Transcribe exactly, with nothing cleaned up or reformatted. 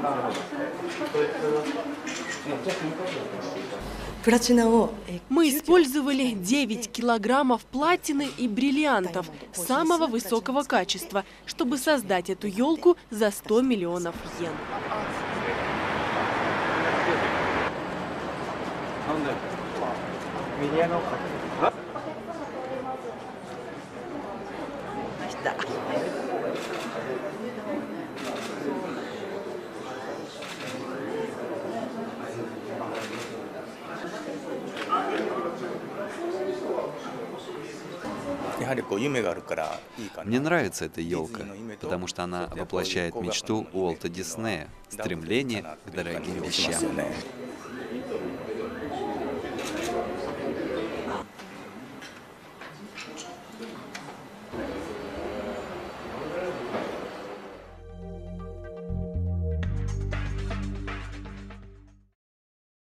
Мы использовали девять килограммов платины и бриллиантов самого высокого качества, чтобы создать эту елку за сто миллионов йен. Мне нравится эта елка, потому что она воплощает мечту Уолта Диснея — стремление к дорогим вещам.